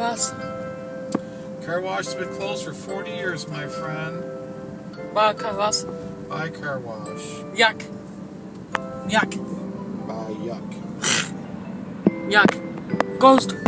was? Car wash has been closed for 40 years, my friend. Waar car was? Bye, car wash. Jak. Jak. Bye, yuck. Jak. Ghost.